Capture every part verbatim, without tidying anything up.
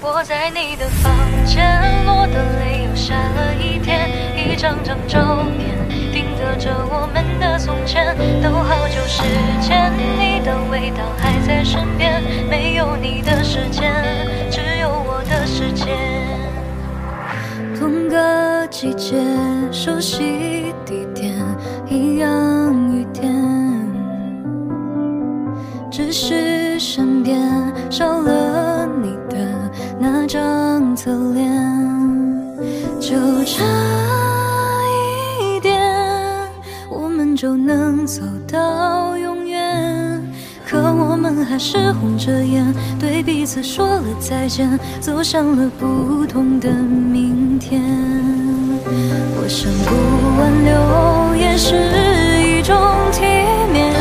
我在你的房间落的泪又下了一天，一张张照片定格着我们的从前，都好久时间，你的味道还在身边，没有你的时间，只有我的世界。同个季节，熟悉地点，一样雨天，只是身边少了你的那张侧脸，就差一点，我们就能走到永远。可我们还是红着眼，对彼此说了再见，走向了不同的明天。我想不挽留也是一种体面。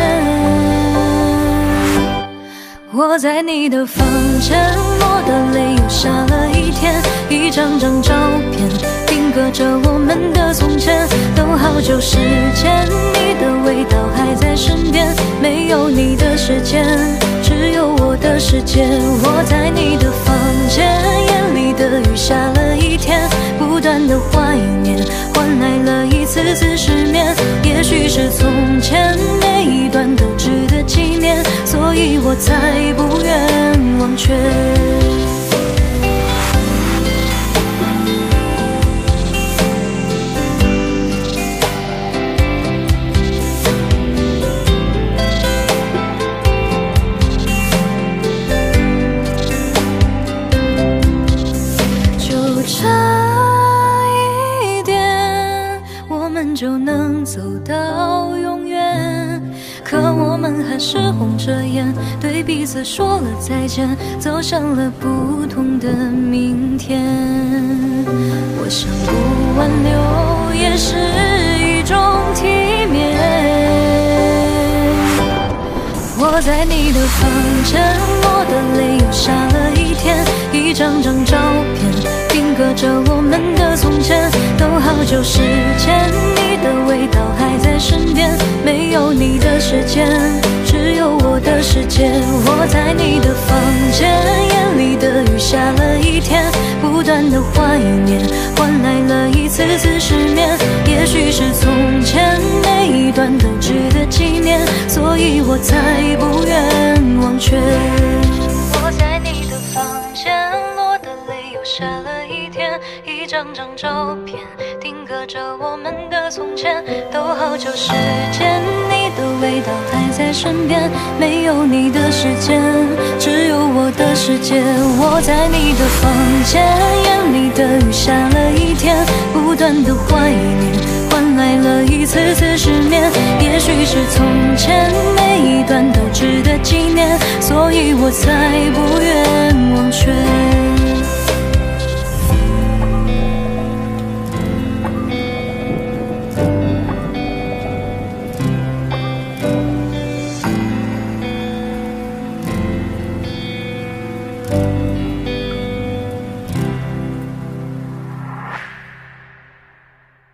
我在你的房间落的泪又下了一天，一张张照片定格着我们的从前，都好久时间，你的味道还在身边，没有你的时间，只有我的世界。我在你的房间，眼里的雨下了一天，不断的怀念换来了一次次失眠，也许是从前每一段都值得纪念，所以我才不愿忘却。就差一点，我们就能走到永远。可我们还是红着眼，对彼此说了再见，走向了不同的明天。我想不挽留也是一种体面。我在你的房间落的泪又下了一天，一张张照片定格着我们的从前，都好久时间，你的味道还在身边，没有你的时间，只有我的世界。我在你的房间，眼里的雨下了一天，不断的怀念换来了一次次失眠，也许是从前每一段都值得纪念，所以我才不愿忘却。我在你的房间落的泪又下了一天，一张张照片定格着我们的从前，都好久时间，你的味道还在身边，没有你的时间，只有我的世界。我在你的房间，眼里的雨下了一天，不断的怀念换来了一次次失眠，也许是从前每一段都值得纪念，所以我才不愿